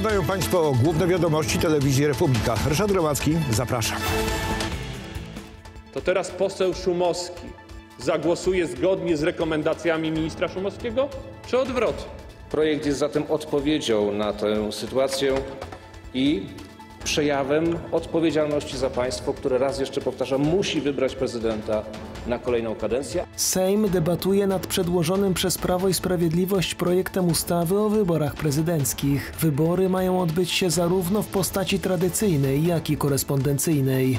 Oglądają Państwo główne wiadomości telewizji Republika. Ryszard Gromadzki, zapraszam. To teraz poseł Szumowski zagłosuje zgodnie z rekomendacjami ministra Szumowskiego, czy odwrotnie? Projekt jest zatem odpowiedzią na tę sytuację i przejawem odpowiedzialności za państwo, które, raz jeszcze powtarzam, musi wybrać prezydenta na kolejną kadencję. Sejm debatuje nad przedłożonym przez Prawo i Sprawiedliwość projektem ustawy o wyborach prezydenckich. Wybory mają odbyć się zarówno w postaci tradycyjnej, jak i korespondencyjnej.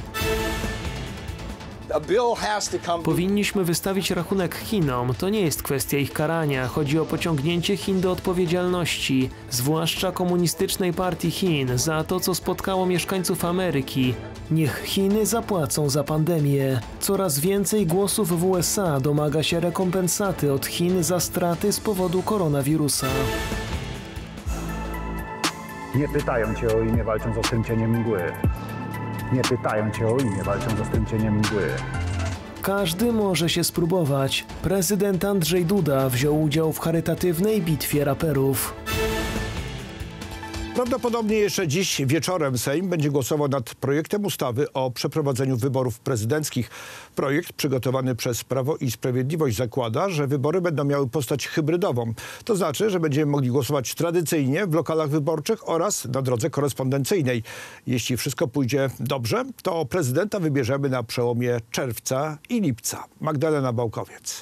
Powinniśmy wystawić rachunek Chinom. To nie jest kwestia ich karania. Chodzi o pociągnięcie Chin do odpowiedzialności, zwłaszcza komunistycznej partii Chin, za to, co spotkało mieszkańców Ameryki. Niech Chiny zapłacą za pandemię. Coraz więcej głosów w USA domaga się rekompensaty od Chin za straty z powodu koronawirusa. Nie pytają cię o imię, walczą z ostrym cieniem mgły. Nie pytają cię o imię, walczą z ostrym cieniem mgły. Każdy może się spróbować. Prezydent Andrzej Duda wziął udział w charytatywnej bitwie raperów. Prawdopodobnie jeszcze dziś wieczorem Sejm będzie głosował nad projektem ustawy o przeprowadzeniu wyborów prezydenckich. Projekt przygotowany przez Prawo i Sprawiedliwość zakłada, że wybory będą miały postać hybrydową. To znaczy, że będziemy mogli głosować tradycyjnie w lokalach wyborczych oraz na drodze korespondencyjnej. Jeśli wszystko pójdzie dobrze, to prezydenta wybierzemy na przełomie czerwca i lipca. Magdalena Bałkowiec.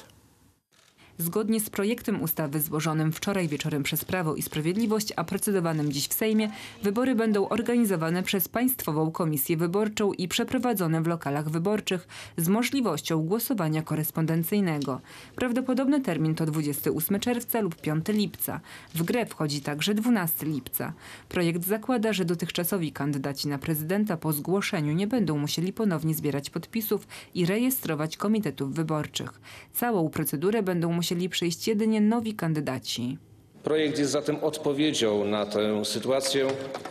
Zgodnie z projektem ustawy złożonym wczoraj wieczorem przez Prawo i Sprawiedliwość, a procedowanym dziś w Sejmie, wybory będą organizowane przez Państwową Komisję Wyborczą i przeprowadzone w lokalach wyborczych z możliwością głosowania korespondencyjnego. Prawdopodobny termin to 28 czerwca lub 5 lipca. W grę wchodzi także 12 lipca. Projekt zakłada, że dotychczasowi kandydaci na prezydenta po zgłoszeniu nie będą musieli ponownie zbierać podpisów i rejestrować komitetów wyborczych. Całą procedurę będą musieli przyjść jedynie nowi kandydaci. Projekt jest zatem odpowiedzią na tę sytuację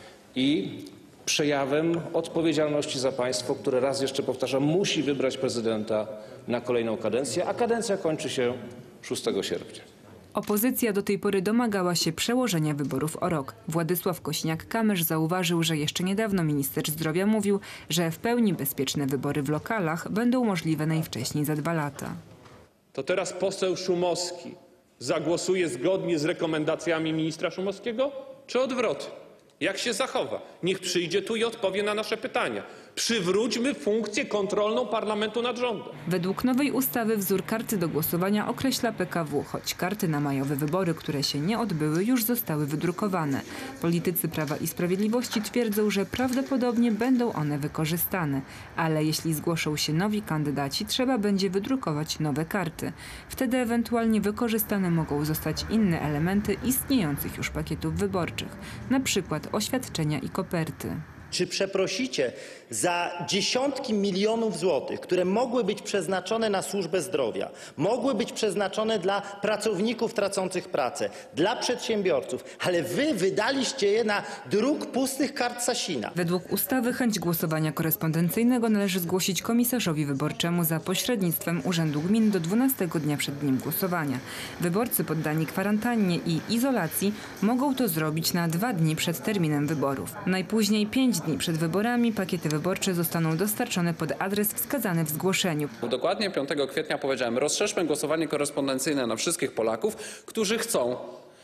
i przejawem odpowiedzialności za państwo, które, raz jeszcze powtarzam, musi wybrać prezydenta na kolejną kadencję, a kadencja kończy się 6 sierpnia. Opozycja do tej pory domagała się przełożenia wyborów o rok. Władysław Kosiniak-Kamysz zauważył, że jeszcze niedawno minister zdrowia mówił, że w pełni bezpieczne wybory w lokalach będą możliwe najwcześniej za 2 lata. To teraz poseł Szumowski zagłosuje zgodnie z rekomendacjami ministra Szumowskiego, czy odwrotnie? Jak się zachowa? Niech przyjdzie tu i odpowie na nasze pytania. Przywróćmy funkcję kontrolną parlamentu nad rządem. Według nowej ustawy wzór karty do głosowania określa PKW, choć karty na majowe wybory, które się nie odbyły, już zostały wydrukowane. Politycy Prawa i Sprawiedliwości twierdzą, że prawdopodobnie będą one wykorzystane, ale jeśli zgłoszą się nowi kandydaci, trzeba będzie wydrukować nowe karty. Wtedy ewentualnie wykorzystane mogą zostać inne elementy istniejących już pakietów wyborczych, na przykład oświadczenia i koperty. Czy przeprosicie za dziesiątki milionów złotych, które mogły być przeznaczone na służbę zdrowia, mogły być przeznaczone dla pracowników tracących pracę, dla przedsiębiorców, ale wy wydaliście je na druk pustych kart Sasina. Według ustawy chęć głosowania korespondencyjnego należy zgłosić komisarzowi wyborczemu za pośrednictwem Urzędu Gmin do 12 dnia przed dniem głosowania. Wyborcy poddani kwarantannie i izolacji mogą to zrobić na 2 dni przed terminem wyborów. Najpóźniej 5 dni przed wyborami pakiety wyborcze zostaną dostarczone pod adres wskazany w zgłoszeniu. Dokładnie 5 kwietnia powiedziałem, rozszerzmy głosowanie korespondencyjne na wszystkich Polaków, którzy chcą.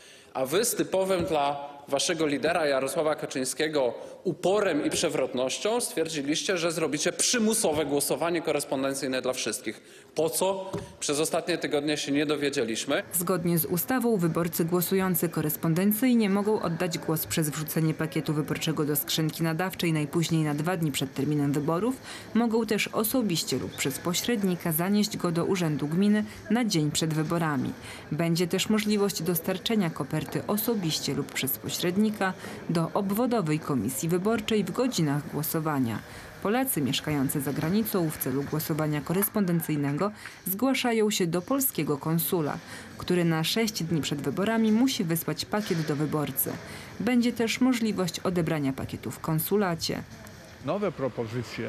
A wy z typowym dla waszego lidera Jarosława Kaczyńskiego uporem i przewrotnością stwierdziliście, że zrobicie przymusowe głosowanie korespondencyjne dla wszystkich. Po co? Przez ostatnie tygodnie się nie dowiedzieliśmy. Zgodnie z ustawą wyborcy głosujący korespondencyjnie mogą oddać głos przez wrzucenie pakietu wyborczego do skrzynki nadawczej najpóźniej na 2 dni przed terminem wyborów. Mogą też osobiście lub przez pośrednika zanieść go do Urzędu Gminy na dzień przed wyborami. Będzie też możliwość dostarczenia koperty osobiście lub przez pośrednika do obwodowej komisji wyborczej w godzinach głosowania. Polacy mieszkający za granicą w celu głosowania korespondencyjnego zgłaszają się do polskiego konsula, który na 6 dni przed wyborami musi wysłać pakiet do wyborcy. Będzie też możliwość odebrania pakietu w konsulacie. Nowe propozycje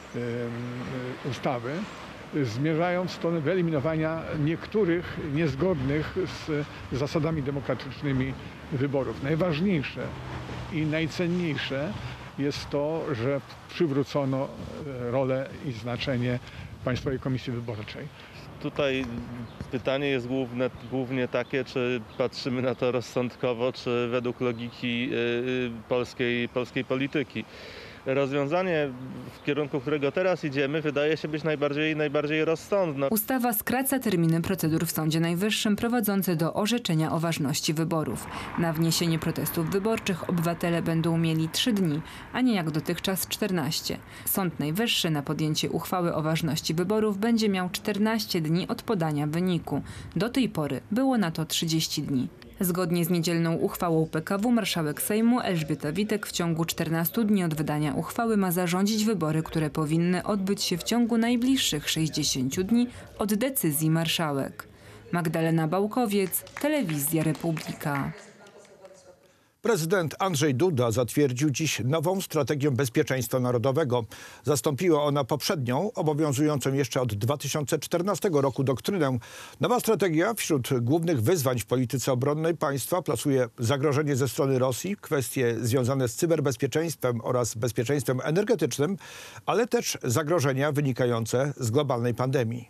ustawy zmierzają w stronę wyeliminowania niektórych niezgodnych z zasadami demokratycznymi wyborów. Najważniejsze I najcenniejsze jest to, że przywrócono rolę i znaczenie Państwowej Komisji Wyborczej. Tutaj pytanie jest głównie takie, czy patrzymy na to rozsądkowo, czy według logiki polskiej polityki. Rozwiązanie, w kierunku którego teraz idziemy, wydaje się być najbardziej rozsądne. Ustawa skraca terminy procedur w Sądzie Najwyższym prowadzące do orzeczenia o ważności wyborów. Na wniesienie protestów wyborczych obywatele będą mieli 3 dni, a nie jak dotychczas 14. Sąd Najwyższy na podjęcie uchwały o ważności wyborów będzie miał 14 dni od podania wyniku. Do tej pory było na to 30 dni. Zgodnie z niedzielną uchwałą PKW marszałek Sejmu Elżbieta Witek w ciągu 14 dni od wydania uchwały ma zarządzić wybory, które powinny odbyć się w ciągu najbliższych 60 dni od decyzji marszałek. Magdalena Bałkowiec, Telewizja Republika. Prezydent Andrzej Duda zatwierdził dziś nową strategię bezpieczeństwa narodowego. Zastąpiła ona poprzednią, obowiązującą jeszcze od 2014 roku doktrynę. Nowa strategia wśród głównych wyzwań w polityce obronnej państwa plasuje zagrożenie ze strony Rosji, kwestie związane z cyberbezpieczeństwem oraz bezpieczeństwem energetycznym, ale też zagrożenia wynikające z globalnej pandemii.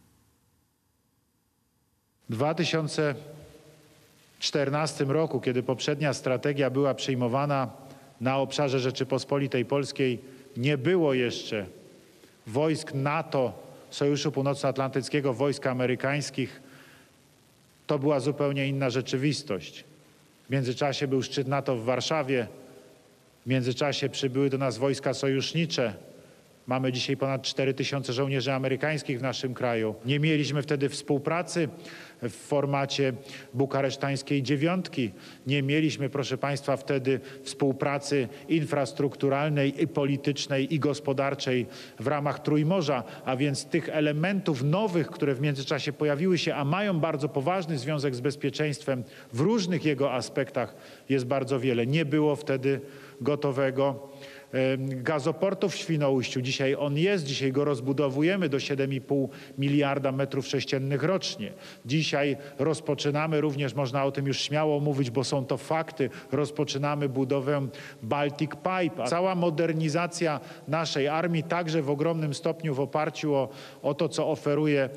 2014 roku, kiedy poprzednia strategia była przyjmowana na obszarze Rzeczypospolitej Polskiej, nie było jeszcze wojsk NATO, Sojuszu Północnoatlantyckiego, wojsk amerykańskich. To była zupełnie inna rzeczywistość. W międzyczasie był szczyt NATO w Warszawie, w międzyczasie przybyły do nas wojska sojusznicze. Mamy dzisiaj ponad 4000 żołnierzy amerykańskich w naszym kraju. Nie mieliśmy wtedy współpracy w formacie bukaresztańskiej dziewiątki. Nie mieliśmy, proszę Państwa, wtedy współpracy infrastrukturalnej i politycznej i gospodarczej w ramach Trójmorza, a więc tych elementów nowych, które w międzyczasie pojawiły się, a mają bardzo poważny związek z bezpieczeństwem w różnych jego aspektach, jest bardzo wiele. Nie było wtedy gotowego gazoportu w Świnoujściu. Dzisiaj on jest, dzisiaj go rozbudowujemy do 7,5 miliarda metrów sześciennych rocznie. Dzisiaj rozpoczynamy, również można o tym już śmiało mówić, bo są to fakty, rozpoczynamy budowę Baltic Pipe. A cała modernizacja naszej armii, także w ogromnym stopniu w oparciu o to, co oferuje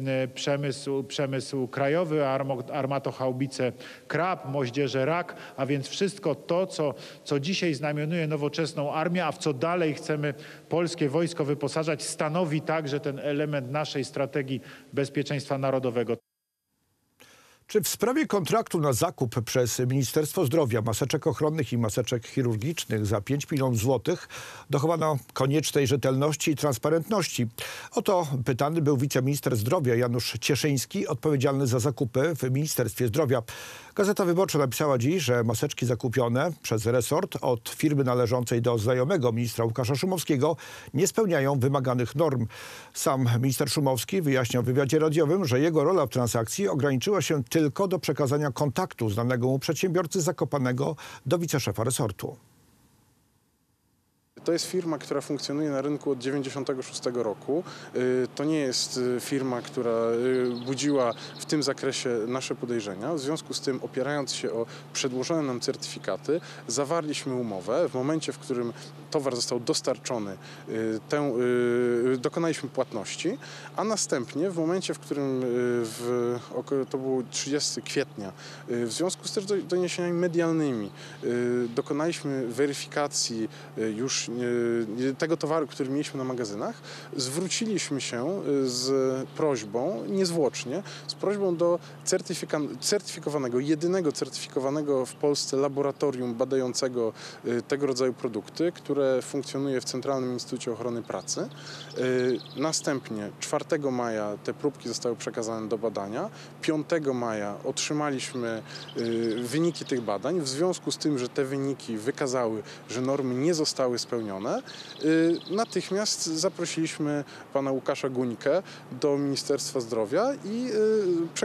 przemysł krajowy, armatochaubice Krab, moździerze Rak, a więc wszystko to, co dzisiaj znamionuje nowoczesną armię, a w co dalej chcemy polskie wojsko wyposażać, stanowi także ten element naszej strategii bezpieczeństwa narodowego. Czy w sprawie kontraktu na zakup przez Ministerstwo Zdrowia maseczek ochronnych i maseczek chirurgicznych za 5 milionów złotych dochowano koniecznej rzetelności i transparentności? O to pytany był wiceminister zdrowia Janusz Cieszyński, odpowiedzialny za zakupy w Ministerstwie Zdrowia. Gazeta Wyborcza napisała dziś, że maseczki zakupione przez resort od firmy należącej do znajomego ministra Łukasza Szumowskiego nie spełniają wymaganych norm. Sam minister Szumowski wyjaśniał w wywiadzie radiowym, że jego rola w transakcji ograniczyła się tylko do przekazania kontaktu znanego mu przedsiębiorcy Zakopanego do wiceszefa resortu. To jest firma, która funkcjonuje na rynku od 1996 roku. To nie jest firma, która budziła w tym zakresie nasze podejrzenia. W związku z tym, opierając się o przedłożone nam certyfikaty, zawarliśmy umowę. W momencie, w którym towar został dostarczony, dokonaliśmy płatności, a następnie w momencie, w którym to było 30 kwietnia, w związku z też doniesieniami medialnymi dokonaliśmy weryfikacji już tego towaru, który mieliśmy na magazynach, zwróciliśmy się z prośbą, niezwłocznie, z prośbą do certyfikowanego, jedynego certyfikowanego w Polsce laboratorium badającego tego rodzaju produkty, które funkcjonuje w Centralnym Instytucie Ochrony Pracy. Następnie 4 maja te próbki zostały przekazane do badania. 5 maja otrzymaliśmy wyniki tych badań. W związku z tym, że te wyniki wykazały, że normy nie zostały spełnione, natychmiast zaprosiliśmy pana Łukasza Guńkę do Ministerstwa Zdrowia i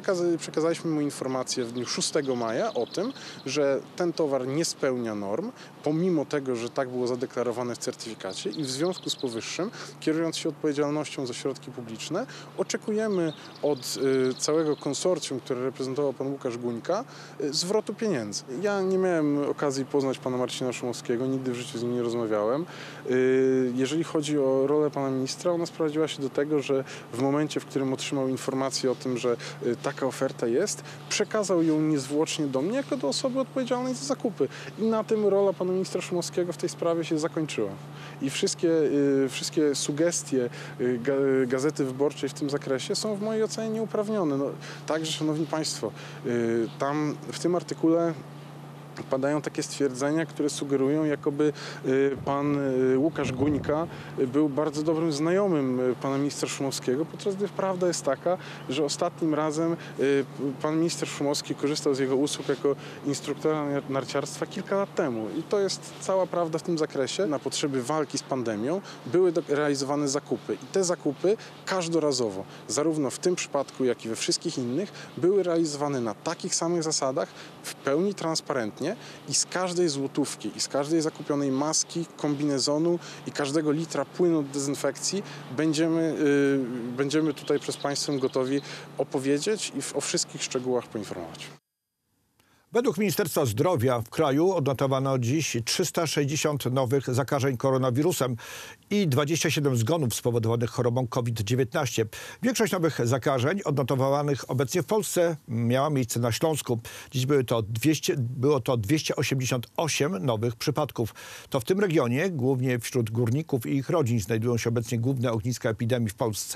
przekazaliśmy mu informację w dniu 6 maja o tym, że ten towar nie spełnia norm. pomimo tego, że tak było zadeklarowane w certyfikacie i w związku z powyższym, kierując się odpowiedzialnością za środki publiczne, oczekujemy od całego konsorcjum, które reprezentował pan Łukasz Guńka, zwrotu pieniędzy. Ja nie miałem okazji poznać pana Marcina Szumowskiego, nigdy w życiu z nim nie rozmawiałem. Jeżeli chodzi o rolę pana ministra, ona sprowadziła się do tego, że w momencie, w którym otrzymał informację o tym, że taka oferta jest, przekazał ją niezwłocznie do mnie jako do osoby odpowiedzialnej za zakupy. I na tym rola pana ministra Szumowskiego w tej sprawie się zakończyła. I wszystkie sugestie Gazety Wyborczej w tym zakresie są w mojej ocenie nieuprawnione. No, także, szanowni państwo, tam w tym artykule padają takie stwierdzenia, które sugerują, jakoby pan Łukasz Guńka był bardzo dobrym znajomym pana ministra Szumowskiego, podczas gdy prawda jest taka, że ostatnim razem pan minister Szumowski korzystał z jego usług jako instruktora narciarstwa kilka lat temu. I to jest cała prawda w tym zakresie. Na potrzeby walki z pandemią były realizowane zakupy. I te zakupy każdorazowo, zarówno w tym przypadku, jak i we wszystkich innych, były realizowane na takich samych zasadach, w pełni transparentnie i z każdej złotówki, i z każdej zakupionej maski, kombinezonu i każdego litra płynu do dezynfekcji będziemy tutaj przez państwem gotowi opowiedzieć i o wszystkich szczegółach poinformować. Według Ministerstwa Zdrowia w kraju odnotowano dziś 360 nowych zakażeń koronawirusem i 27 zgonów spowodowanych chorobą COVID-19. Większość nowych zakażeń odnotowanych obecnie w Polsce miała miejsce na Śląsku. Dziś było to 288 nowych przypadków. To w tym regionie, głównie wśród górników i ich rodzin, znajdują się obecnie główne ogniska epidemii w Polsce.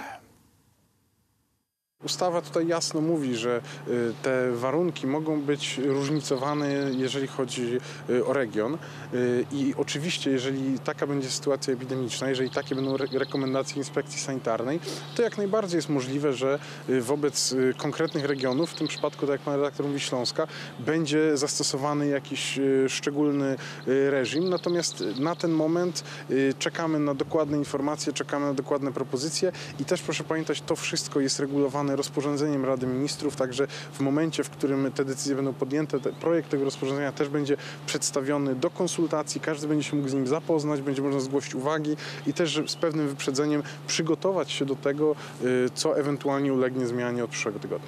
Ustawa tutaj jasno mówi, że te warunki mogą być różnicowane, jeżeli chodzi o region. I oczywiście, jeżeli taka będzie sytuacja epidemiczna, jeżeli takie będą rekomendacje inspekcji sanitarnej, to jak najbardziej jest możliwe, że wobec konkretnych regionów, w tym przypadku, tak jak pan redaktor mówi, Śląska, będzie zastosowany jakiś szczególny reżim. Natomiast na ten moment czekamy na dokładne informacje, czekamy na dokładne propozycje i też proszę pamiętać, to wszystko jest regulowane rozporządzeniem Rady Ministrów, także w momencie, w którym te decyzje będą podjęte, projekt tego rozporządzenia też będzie przedstawiony do konsultacji, każdy będzie się mógł z nim zapoznać, będzie można zgłosić uwagi i też z pewnym wyprzedzeniem przygotować się do tego, co ewentualnie ulegnie zmianie od przyszłego tygodnia.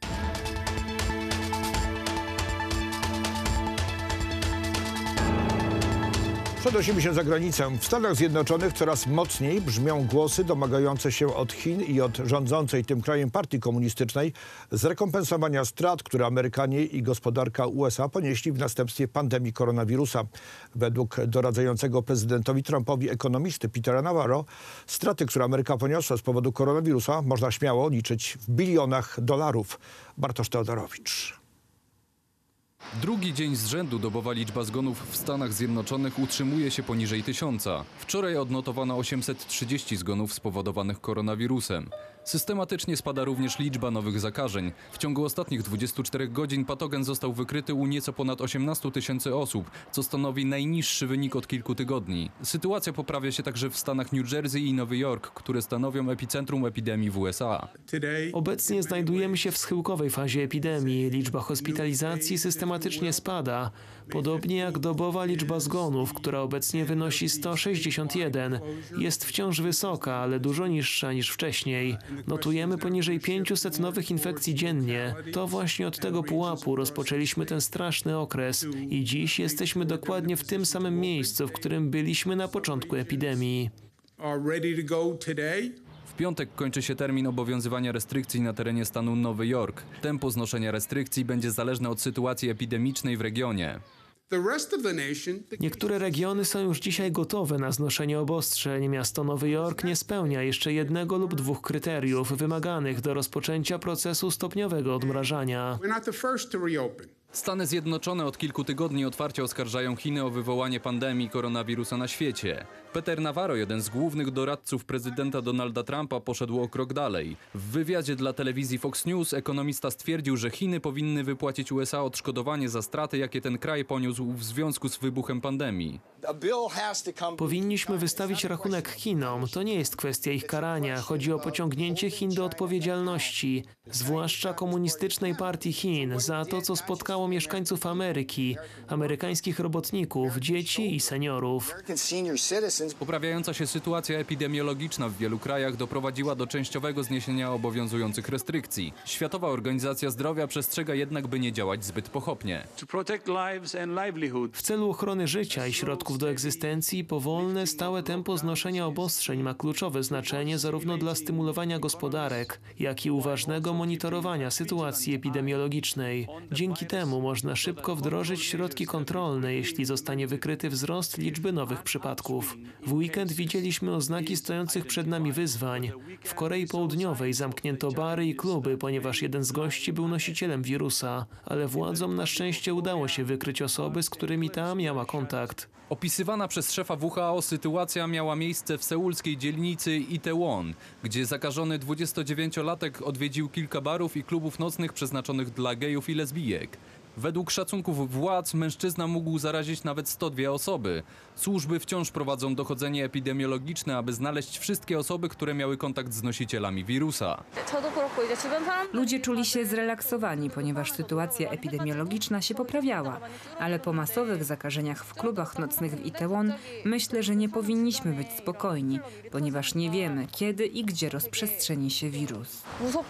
Przenosimy się za granicę. W Stanach Zjednoczonych coraz mocniej brzmią głosy domagające się od Chin i od rządzącej tym krajem partii komunistycznej zrekompensowania strat, które Amerykanie i gospodarka USA ponieśli w następstwie pandemii koronawirusa. Według doradzającego prezydentowi Trumpowi ekonomisty Petera Navarro, straty, które Ameryka poniosła z powodu koronawirusa, można śmiało liczyć w bilionach dolarów. Bartosz Teodorowicz. Drugi dzień z rzędu dobowa liczba zgonów w Stanach Zjednoczonych utrzymuje się poniżej 1000. Wczoraj odnotowano 830 zgonów spowodowanych koronawirusem. Systematycznie spada również liczba nowych zakażeń. W ciągu ostatnich 24 godzin patogen został wykryty u nieco ponad 18 000 osób, co stanowi najniższy wynik od kilku tygodni. Sytuacja poprawia się także w stanach New Jersey i Nowy Jork, które stanowią epicentrum epidemii w USA. Obecnie znajdujemy się w schyłkowej fazie epidemii. Liczba hospitalizacji systematycznie spada, podobnie jak dobowa liczba zgonów, która obecnie wynosi 161. Jest wciąż wysoka, ale dużo niższa niż wcześniej. Notujemy poniżej 500 nowych infekcji dziennie. To właśnie od tego pułapu rozpoczęliśmy ten straszny okres i dziś jesteśmy dokładnie w tym samym miejscu, w którym byliśmy na początku epidemii. W piątek kończy się termin obowiązywania restrykcji na terenie stanu Nowy Jork. Tempo znoszenia restrykcji będzie zależne od sytuacji epidemicznej w regionie. Niektóre regiony są już dzisiaj gotowe na znoszenie obostrzeń. Miasto Nowy Jork nie spełnia jeszcze jednego lub dwóch kryteriów wymaganych do rozpoczęcia procesu stopniowego odmrażania. Stany Zjednoczone od kilku tygodni otwarcie oskarżają Chiny o wywołanie pandemii koronawirusa na świecie. Peter Navarro, jeden z głównych doradców prezydenta Donalda Trumpa, poszedł o krok dalej. W wywiadzie dla telewizji Fox News ekonomista stwierdził, że Chiny powinny wypłacić USA odszkodowanie za straty, jakie ten kraj poniósł w związku z wybuchem pandemii. Powinniśmy wystawić rachunek Chinom. To nie jest kwestia ich karania. Chodzi o pociągnięcie Chin do odpowiedzialności, zwłaszcza komunistycznej partii Chin, za to, co spotkało mieszkańców Ameryki, amerykańskich robotników, dzieci i seniorów. Poprawiająca się sytuacja epidemiologiczna w wielu krajach doprowadziła do częściowego zniesienia obowiązujących restrykcji. Światowa Organizacja Zdrowia przestrzega jednak, by nie działać zbyt pochopnie. W celu ochrony życia i środków do egzystencji powolne, stałe tempo znoszenia obostrzeń ma kluczowe znaczenie zarówno dla stymulowania gospodarek, jak i uważnego monitorowania sytuacji epidemiologicznej. Dzięki temu można szybko wdrożyć środki kontrolne, jeśli zostanie wykryty wzrost liczby nowych przypadków. W weekend widzieliśmy oznaki stojących przed nami wyzwań. W Korei Południowej zamknięto bary i kluby, ponieważ jeden z gości był nosicielem wirusa, ale władzom na szczęście udało się wykryć osoby, z którymi ta miała kontakt. Opisywana przez szefa WHO sytuacja miała miejsce w seulskiej dzielnicy Itaewon, gdzie zakażony 29-latek odwiedził kilka barów i klubów nocnych przeznaczonych dla gejów i lesbijek. Według szacunków władz mężczyzna mógł zarazić nawet 102 osoby. Służby wciąż prowadzą dochodzenie epidemiologiczne, aby znaleźć wszystkie osoby, które miały kontakt z nosicielami wirusa. Ludzie czuli się zrelaksowani, ponieważ sytuacja epidemiologiczna się poprawiała. Ale po masowych zakażeniach w klubach nocnych w Itaewon myślę, że nie powinniśmy być spokojni, ponieważ nie wiemy, kiedy i gdzie rozprzestrzeni się wirus.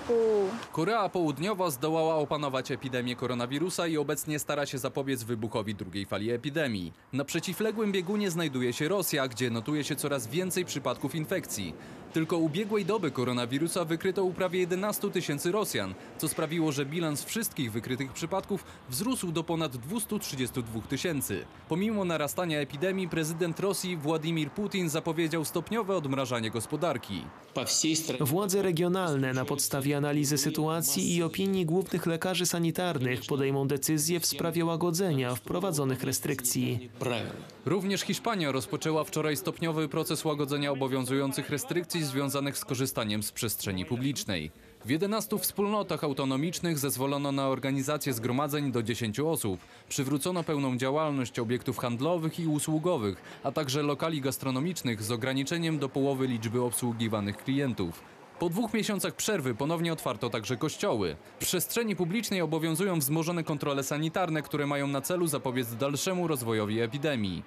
Korea Południowa zdołała opanować epidemię koronawirusa i obecnie stara się zapobiec wybuchowi drugiej fali epidemii. Na przeciwległym biegunie znajduje się Rosja, gdzie notuje się coraz więcej przypadków infekcji. Tylko ubiegłej doby koronawirusa wykryto u prawie 11 000 Rosjan, co sprawiło, że bilans wszystkich wykrytych przypadków wzrósł do ponad 232 000. Pomimo narastania epidemii, prezydent Rosji Władimir Putin zapowiedział stopniowe odmrażanie gospodarki. Władze regionalne na podstawie analizy sytuacji i opinii głównych lekarzy sanitarnych podejmą decyzje w sprawie łagodzenia wprowadzonych restrykcji. Również Hiszpania rozpoczęła wczoraj stopniowy proces łagodzenia obowiązujących restrykcji związanych z korzystaniem z przestrzeni publicznej. W 11 wspólnotach autonomicznych zezwolono na organizację zgromadzeń do 10 osób. Przywrócono pełną działalność obiektów handlowych i usługowych, a także lokali gastronomicznych z ograniczeniem do połowy liczby obsługiwanych klientów. Po 2 miesiącach przerwy ponownie otwarto także kościoły. W przestrzeni publicznej obowiązują wzmożone kontrole sanitarne, które mają na celu zapobiec dalszemu rozwojowi epidemii.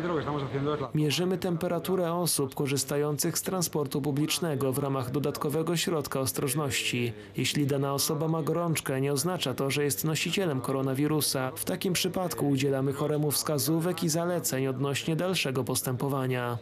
Mierzymy temperaturę osób korzystających z transportu publicznego w ramach dodatkowego środka ostrożności. Jeśli dana osoba ma gorączkę, nie oznacza to, że jest nosicielem koronawirusa. W takim przypadku udzielamy choremu wskazówek i zaleceń odnośnie dalszego postępowania.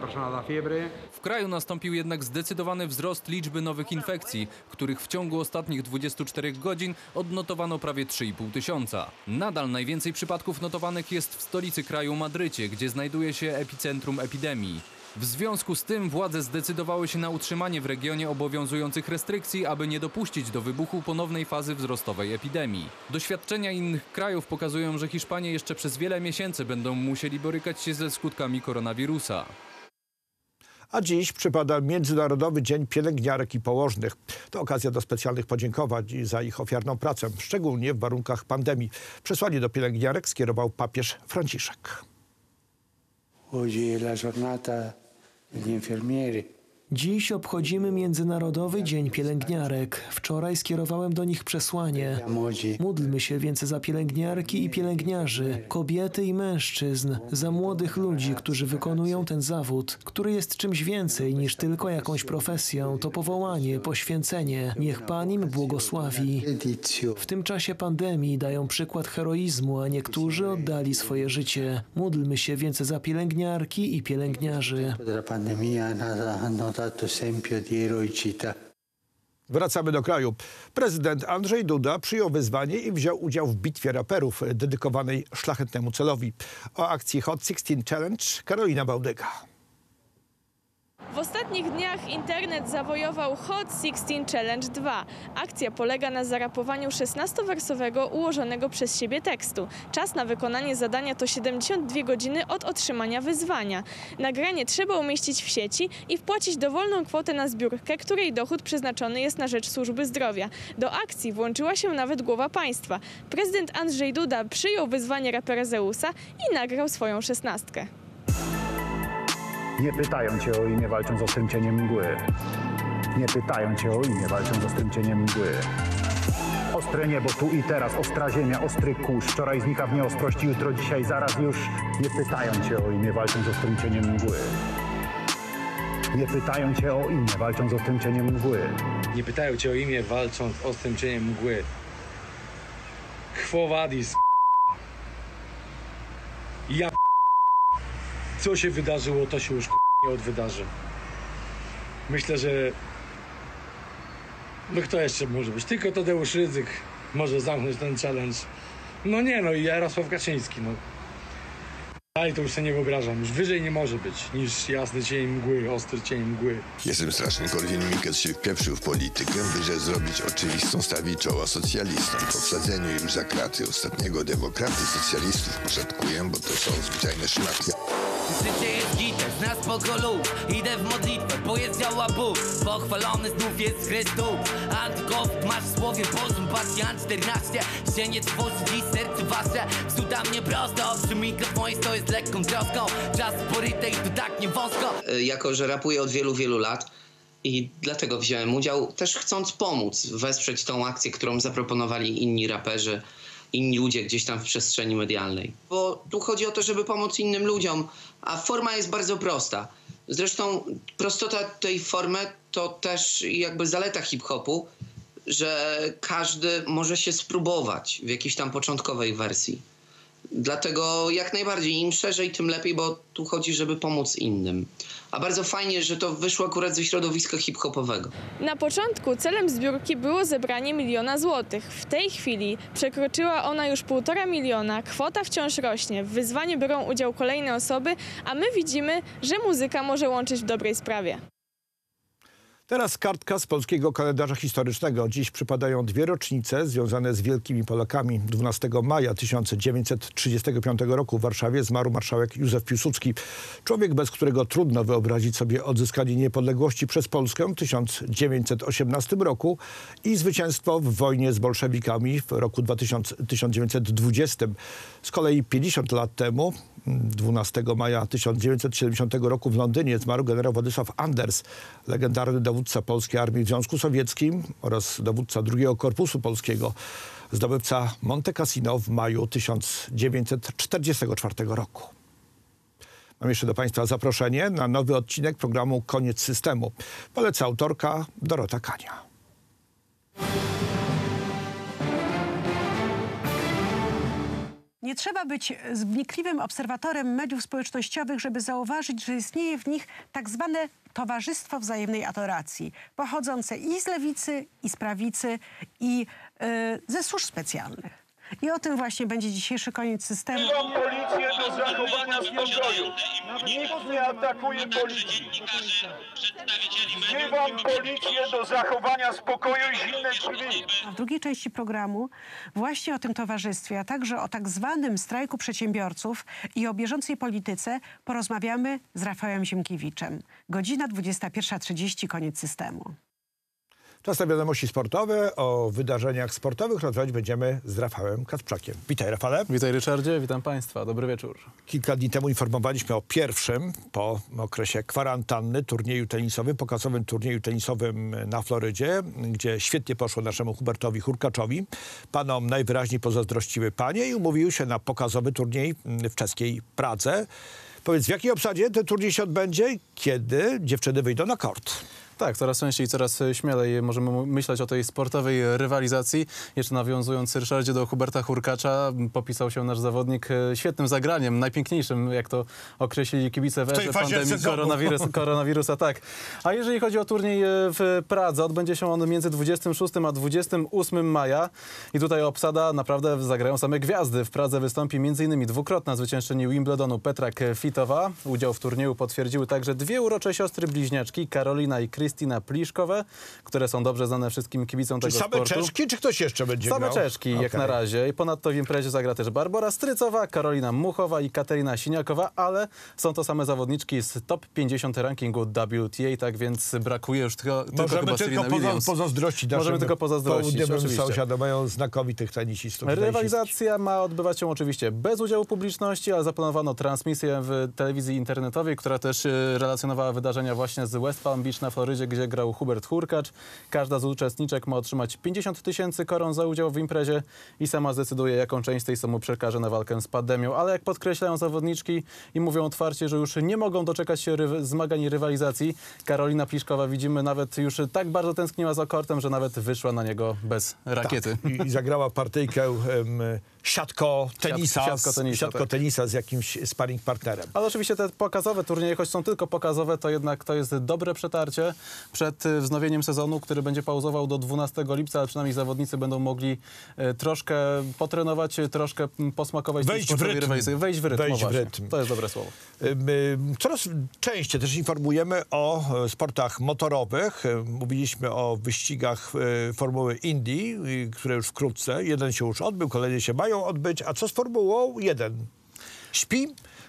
W kraju nastąpił jednak zdecydowany wzrost liczby nowych infekcji, których w ciągu ostatnich 24 godzin odnotowano prawie 3,5 tysiąca. Nadal najwięcej przypadków notowanych jest w stolicy kraju Madrycie, gdzie znajduje się epicentrum epidemii. W związku z tym władze zdecydowały się na utrzymanie w regionie obowiązujących restrykcji, aby nie dopuścić do wybuchu ponownej fazy wzrostowej epidemii. Doświadczenia innych krajów pokazują, że Hiszpanie jeszcze przez wiele miesięcy będą musieli borykać się ze skutkami koronawirusa. A dziś przypada Międzynarodowy Dzień Pielęgniarek i Położnych. To okazja do specjalnych podziękowań za ich ofiarną pracę, szczególnie w warunkach pandemii. Przesłanie do pielęgniarek skierował papież Franciszek. Dziś obchodzimy Międzynarodowy Dzień Pielęgniarek. Wczoraj skierowałem do nich przesłanie. Módlmy się więc za pielęgniarki i pielęgniarzy, kobiety i mężczyzn, za młodych ludzi, którzy wykonują ten zawód, który jest czymś więcej niż tylko jakąś profesją. To powołanie, poświęcenie. Niech Pan im błogosławi. W tym czasie pandemii dają przykład heroizmu, a niektórzy oddali swoje życie. Módlmy się więc za pielęgniarki i pielęgniarzy. Wracamy do kraju. Prezydent Andrzej Duda przyjął wyzwanie i wziął udział w bitwie raperów dedykowanej szlachetnemu celowi. O akcji Hot 16 Challenge Karolina Bałdyga. W ostatnich dniach internet zawojował Hot 16 Challenge 2. Akcja polega na zarapowaniu 16-wersowego ułożonego przez siebie tekstu. Czas na wykonanie zadania to 72 godziny od otrzymania wyzwania. Nagranie trzeba umieścić w sieci i wpłacić dowolną kwotę na zbiórkę, której dochód przeznaczony jest na rzecz służby zdrowia. Do akcji włączyła się nawet głowa państwa. Prezydent Andrzej Duda przyjął wyzwanie rapera Zeusa i nagrał swoją 16. Nie pytają cię o imię, walcząc z ostrym cieniem mgły. Nie pytają cię o imię, walcząc z ostrym cieniem mgły. Ostre niebo, tu i teraz, ostra ziemia, ostry kurz. Wczoraj znika w nieostrości, jutro, dzisiaj, zaraz już. Nie pytają cię o imię, walcząc z ostrym cieniem mgły. Nie pytają cię o imię, walcząc z ostrym cieniem mgły. Nie pytają cię o imię, walcząc z ostrym cieniem mgły. Quo vadis? Ja co się wydarzyło, to się już nie odwydarzy. Myślę, że no kto jeszcze może być? Tylko Tadeusz Rydzyk może zamknąć ten challenge. No nie, no i Jarosław Kaczyński, no. Ale to już sobie nie wyobrażam. Już wyżej nie może być niż jasny cień mgły, ostry cień mgły. Jestem straszny. Korwin-Mikke się wpieprzył w politykę, by że zrobić oczywistą, stawić czoła socjalistom. Po wsadzeniu już za kraty ostatniego demokraty socjalistów poszatkuję, bo to są zwyczajne szmaty. Życie jest gitem, z nas pokolu. Idę w modlitwę, bo jest działa Bóg. Pochwalony znów jest Chrystus. Antykow masz w słowie Bożym. Pasjan 14, się nie tworzy dziś serce wasze. Wsuda mnie prosto, przy mikrofonie to jest lekką troską. Czas porytej to tak nie wąsko. Jako, że rapuję od wielu lat i dlatego wziąłem udział, też chcąc pomóc, wesprzeć tą akcję, którą zaproponowali inni raperzy, inni ludzie gdzieś tam w przestrzeni medialnej. Bo tu chodzi o to, żeby pomóc innym ludziom, a forma jest bardzo prosta. Zresztą prostota tej formy to też jakby zaleta hip-hopu, że każdy może się spróbować w jakiejś tam początkowej wersji. Dlatego jak najbardziej, im szerzej, tym lepiej, bo tu chodzi, żeby pomóc innym. A bardzo fajnie, że to wyszło akurat ze środowiska hip-hopowego. Na początku celem zbiórki było zebranie 1 000 000 złotych. W tej chwili przekroczyła ona już 1,5 miliona. Kwota wciąż rośnie. W wyzwaniu biorą udział kolejne osoby, a my widzimy, że muzyka może łączyć w dobrej sprawie. Teraz kartka z polskiego kalendarza historycznego. Dziś przypadają 2 rocznice związane z wielkimi Polakami. 12 maja 1935 roku w Warszawie zmarł marszałek Józef Piłsudski. Człowiek, bez którego trudno wyobrazić sobie odzyskanie niepodległości przez Polskę w 1918 roku i zwycięstwo w wojnie z bolszewikami w roku 1920. Z kolei 50 lat temu, 12 maja 1970 roku w Londynie zmarł generał Władysław Anders, legendarny dowódca polskiej armii w Związku Sowieckim oraz dowódca II Korpusu Polskiego, zdobywca Monte Cassino w maju 1944 roku. Mam jeszcze do Państwa zaproszenie na nowy odcinek programu Koniec systemu. Poleca autorka Dorota Kania. Nie trzeba być wnikliwym obserwatorem mediów społecznościowych, żeby zauważyć, że istnieje w nich tak zwane towarzystwo wzajemnej adoracji, pochodzące i z lewicy, i z prawicy, i ze służb specjalnych. I o tym właśnie będzie dzisiejszy Koniec systemu. Wzywam policję do zachowania spokoju. Nikt nie atakuje policji. Wzywam policję do zachowania spokoju i zimnej krwi. A w drugiej części programu właśnie o tym towarzystwie, a także o tak zwanym strajku przedsiębiorców i o bieżącej polityce porozmawiamy z Rafałem Ziemkiewiczem. Godzina 21:30, Koniec systemu. Czas na wiadomości sportowe. O wydarzeniach sportowych rozmawiać będziemy z Rafałem Kacprzakiem. Witaj, Rafale. Witaj, Ryszardzie. Witam Państwa. Dobry wieczór. Kilka dni temu informowaliśmy o pierwszym po okresie kwarantanny turnieju tenisowym, pokazowym turnieju tenisowym na Florydzie, gdzie świetnie poszło naszemu Hubertowi Hurkaczowi. Panom najwyraźniej pozazdrościły panie i umówiły się na pokazowy turniej w czeskiej Pradze. Powiedz, w jakiej obsadzie ten turniej się odbędzie i kiedy dziewczyny wyjdą na kort? Tak, coraz częściej, coraz śmielej możemy myśleć o tej sportowej rywalizacji. Jeszcze nawiązując, Ryszardzie, do Huberta Hurkacza, popisał się nasz zawodnik świetnym zagraniem, najpiękniejszym, jak to określili kibice w erze pandemii koronawirusa. Tak. A jeżeli chodzi o turniej w Pradze, odbędzie się on między 26 a 28 maja i tutaj obsada naprawdę zagrają same gwiazdy. W Pradze wystąpi m.in. dwukrotna zwyciężczyni Wimbledonu Petra Kvitova. Udział w turnieju potwierdziły także dwie urocze siostry bliźniaczki, Karolina i Krystyna Pliszkowe, które są dobrze znane wszystkim kibicom tego sportu. Same Czeszki, czy ktoś jeszcze będzie grał? Same Czeszki, jak na razie. I ponadto w imprezie zagra też Barbora Strycowa, Karolina Muchowa i Katerina Siniakowa, ale są to same zawodniczki z top 50 rankingu WTA, tak więc brakuje już tylko chyba Serena Williams. Pozazdrościć Możemy tylko pozazdrościć, oczywiście. Sąsiadom, mają znakomitych tenisistów. Rywalizacja ma odbywać się oczywiście bez udziału publiczności, ale zaplanowano transmisję w telewizji internetowej, która też relacjonowała wydarzenia właśnie z West Palm Beach na Florydzie, gdzie grał Hubert Hurkacz. Każda z uczestniczek ma otrzymać 50 000 koron za udział w imprezie i sama zdecyduje, jaką część tej sumy przekaże na walkę z pandemią. Ale jak podkreślają zawodniczki i mówią otwarcie, że już nie mogą doczekać się zmagań i rywalizacji, Karolina Pliszkowa, widzimy, nawet już tak bardzo tęskniła za kortem, że nawet wyszła na niego bez rakiety. Tak. I zagrała partyjkę siatko-tenisa z jakimś sparring partnerem. Ale oczywiście te pokazowe turnieje, choć są tylko pokazowe, to jednak to jest dobre przetarcie przed wznowieniem sezonu, który będzie pauzował do 12 lipca, ale przynajmniej zawodnicy będą mogli troszkę potrenować, troszkę posmakować wejść w rytm. To jest dobre słowo. Coraz częściej też informujemy o sportach motorowych. Mówiliśmy o wyścigach Formuły Indy, które już wkrótce, jeden się już odbył, kolejne się mają odbyć. A co z Formułą 1? Śpi?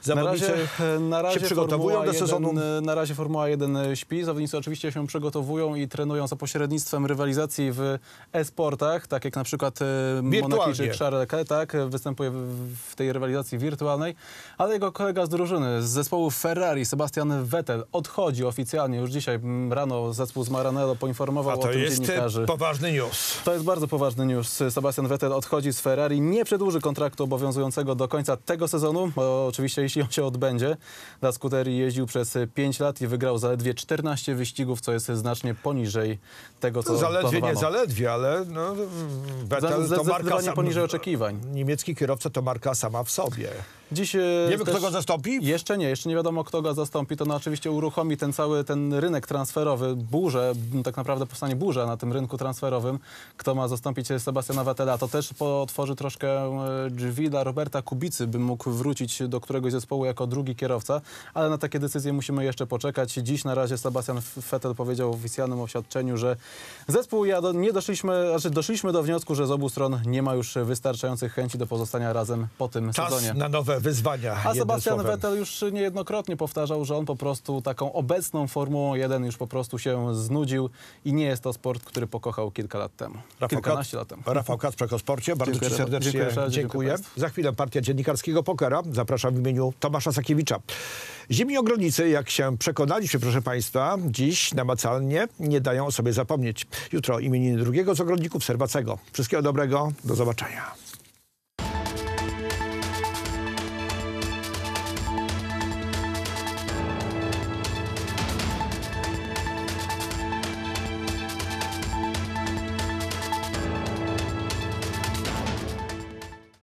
Na razie się przygotowują do sezonu. Na razie Formuła 1 śpi. Zawodnicy oczywiście się przygotowują i trenują za pośrednictwem rywalizacji w e-sportach, tak jak na przykład Monakijczyk Charles Leclerc, tak, występuje w tej rywalizacji wirtualnej, ale jego kolega z drużyny, z zespołu Ferrari, Sebastian Vettel, odchodzi oficjalnie. Już dzisiaj rano zespół z Maranello poinformował o tym dziennikarzy. To jest poważny news. To jest bardzo poważny news. Sebastian Vettel odchodzi z Ferrari, nie przedłuży kontraktu obowiązującego do końca tego sezonu, bo oczywiście jeśli on się odbędzie. Dla skuterii jeździł przez 5 lat i wygrał zaledwie 14 wyścigów, co jest znacznie poniżej tego, co planowano. Nie zaledwie, ale Vettel to marka poniżej oczekiwań. Niemiecki kierowca to marka sama w sobie. Dziś wiemy, kto go zastąpi? Jeszcze nie wiadomo, kto go zastąpi. To oczywiście uruchomi ten cały rynek transferowy, burzę, tak naprawdę powstanie burza na tym rynku transferowym. Kto ma zastąpić Sebastiana Vettela? To też otworzy troszkę drzwi dla Roberta Kubicy, by mógł wrócić do któregoś zespołu jako drugi kierowca, ale na takie decyzje musimy jeszcze poczekać. Dziś na razie Sebastian Vettel powiedział w oficjalnym oświadczeniu, że zespół doszliśmy do wniosku, że z obu stron nie ma już wystarczających chęci do pozostania razem po tym sezonie. Na nowe wyzwania. A Sebastian Vettel już niejednokrotnie powtarzał, że on po prostu taką obecną Formułą 1 już po prostu się znudził i nie jest to sport, który pokochał kilka lat temu. Kilkanaście lat temu. Rafał Kacprek o sporcie. Bardzo Ci serdecznie dziękuję. Za chwilę partia dziennikarskiego pokera. Zapraszam w imieniu Tomasza Sakiewicza. Zimni ogrodnicy, jak się przekonaliśmy, proszę Państwa, dziś namacalnie nie dają o sobie zapomnieć. Jutro imieniny drugiego z ogrodników Serwacego. Wszystkiego dobrego. Do zobaczenia.